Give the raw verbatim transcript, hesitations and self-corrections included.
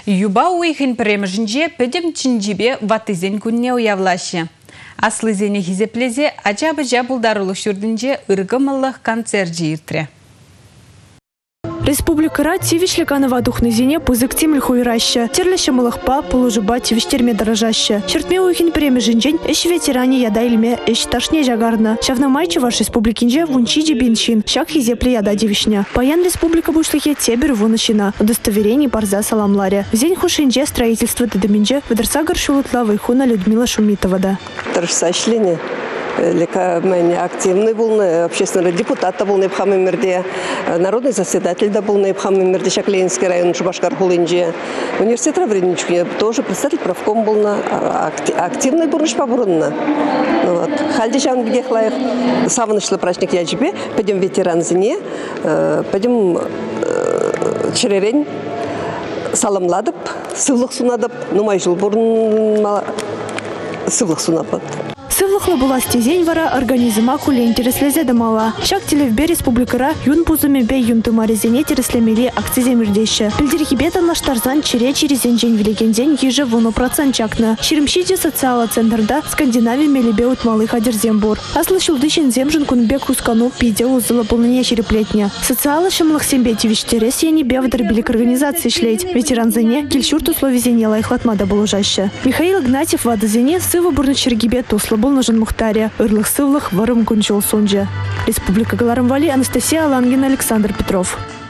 Юба уйхин премжинже педем чинжибе ватызен күнне уявлашы. Аслызене хизеплезе ажабы жабылдарылы шүрдінже ыргымылық концерт жиыртре. Республикара тивишликанова духнызине пузык темль хуйраща. Терлеща мылыхпа полужуба тивиштерме дорожаща. Чертме уйхин премя жинжень эш ветеране яда ильме эш ташне жагарна. Шавнамайчы ваш республикинже вунчиджи бинчин. Шак хизепле яда дивишня. Паян республика бушлихе тебер вунащина. Удостоверение парза саламларе. Взень хушинже строительство дедаминже выдерса горшулутла вайхуна Людмила Шумитовада. Торжественное. Лека менее активный был, общественный депутат был на Ибхамимирде, народный заседатель да был на Ибхамимирде, Шакленский район, Шубашкар-Хулинджи. Университет Равринички тоже представитель правком был на активный был шпабурунна. Вот. Хальдижан Бегехлаев, савнышлый праздник яджибе, пойдем ветеран зине, пойдем черерень саламладып, сывлық сунадып, нумай жыл бурын сывлық сунапат. Сывлықлы была стезень вара организма куле интереслезе дамала. Шак телевбе республикара юн пузуме бе юн тумарезене тереслемели акцизе мирдеща. Пильдерхибета наш тарзан чере через день великий день еже воно процент чакна. Ширимщиде социала центрда Скандинавии мелебе от малых адерзембур. Аслышил дыщен земжин кунбек хускану пиде узыла полнее череплетня. Социала шамлах сембе тивиштерес я не бе вдорбили к организации шлеть. Ветеран зене кельшурт условий зене лайхлатмада болужаща. Михаил Игнатьев вада зене сыва бурны чергибе тусло был нужен Мухтария. Ырлых сывлых варым кунчул сунджа. Республика Галарымвали, Анастасия Алангина, Александр Петров.